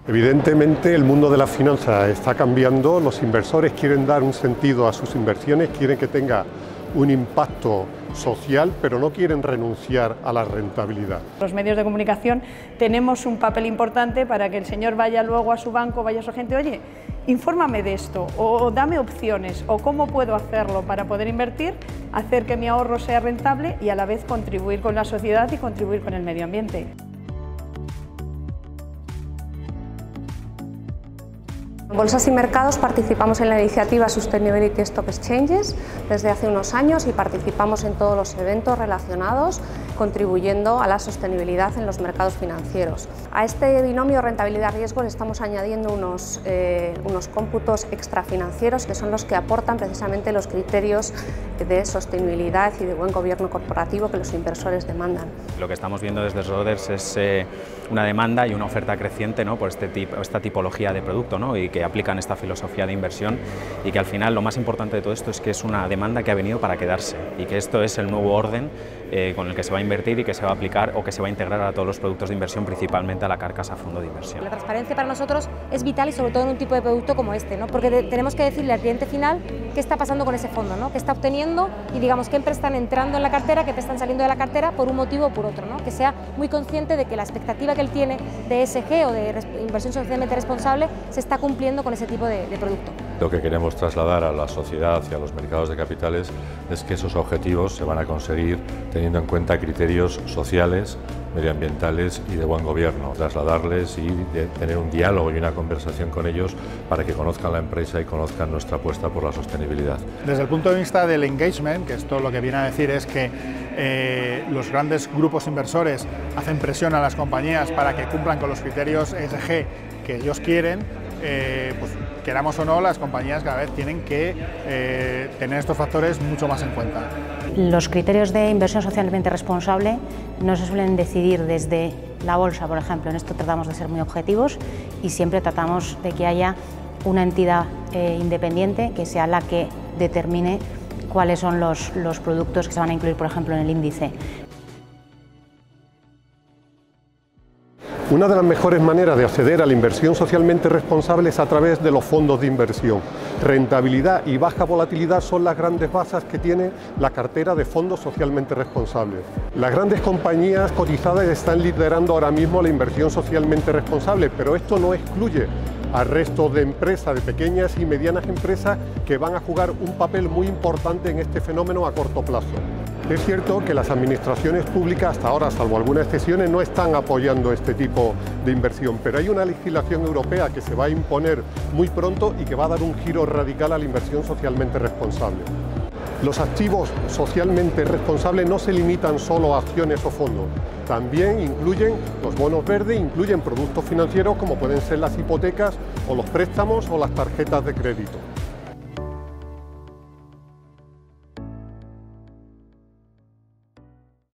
Evidentemente el mundo de las finanzas está cambiando, los inversores quieren dar un sentido a sus inversiones, quieren que tenga un impacto social, pero no quieren renunciar a la rentabilidad. Los medios de comunicación tenemos un papel importante para que el señor vaya luego a su banco, vaya a su gente, oye, infórmame de esto, o dame opciones, o cómo puedo hacerlo para poder invertir, hacer que mi ahorro sea rentable y a la vez contribuir con la sociedad y contribuir con el medio ambiente. En Bolsas y Mercados participamos en la iniciativa Sustainability Stock Exchanges desde hace unos años y participamos en todos los eventos relacionados, contribuyendo a la sostenibilidad en los mercados financieros. A este binomio rentabilidad-riesgo le estamos añadiendo unos cómputos extrafinancieros que son los que aportan precisamente los criterios de sostenibilidad y de buen gobierno corporativo que los inversores demandan. Lo que estamos viendo desde Schroders es una demanda y una oferta creciente, ¿no?, por esta tipología de producto, ¿no?, y que aplican esta filosofía de inversión, y que al final lo más importante de todo esto es que es una demanda que ha venido para quedarse y que esto es el nuevo orden con el que se va a invertir y que se va a aplicar o que se va a integrar a todos los productos de inversión, principalmente a la carcasa fondo de inversión. La transparencia para nosotros es vital y sobre todo en un tipo de producto como este, ¿no?, porque tenemos que decirle al cliente final qué está pasando con ese fondo, ¿no?, qué está obteniendo y digamos qué empresas están entrando en la cartera, qué están saliendo de la cartera por un motivo o por otro, ¿no?, que sea muy consciente de que la expectativa que él tiene de ESG o de inversión socialmente responsable se está cumpliendo con ese tipo de producto. Lo que queremos trasladar a la sociedad y a los mercados de capitales es que esos objetivos se van a conseguir teniendo en cuenta criterios sociales, medioambientales y de buen gobierno, trasladarles y de tener un diálogo y una conversación con ellos para que conozcan la empresa y conozcan nuestra apuesta por la sostenibilidad. Desde el punto de vista del engagement, que esto lo que viene a decir es que los grandes grupos inversores hacen presión a las compañías para que cumplan con los criterios ESG que ellos quieren, pues queramos o no, las compañías cada vez tienen que tener estos factores mucho más en cuenta. Los criterios de inversión socialmente responsable no se suelen decidir desde la bolsa, por ejemplo. En esto tratamos de ser muy objetivos y siempre tratamos de que haya una entidad independiente que sea la que determine cuáles son los productos que se van a incluir, por ejemplo, en el índice. Una de las mejores maneras de acceder a la inversión socialmente responsable es a través de los fondos de inversión. Rentabilidad y baja volatilidad son las grandes bases que tiene la cartera de fondos socialmente responsables. Las grandes compañías cotizadas están liderando ahora mismo la inversión socialmente responsable, pero esto no excluye al resto de empresas, de pequeñas y medianas empresas que van a jugar un papel muy importante en este fenómeno a corto plazo. Es cierto que las administraciones públicas hasta ahora, salvo algunas excepciones, no están apoyando este tipo de inversión, pero hay una legislación europea que se va a imponer muy pronto y que va a dar un giro radical a la inversión socialmente responsable. Los activos socialmente responsables no se limitan solo a acciones o fondos, también incluyen los bonos verdes, incluyen productos financieros como pueden ser las hipotecas o los préstamos o las tarjetas de crédito.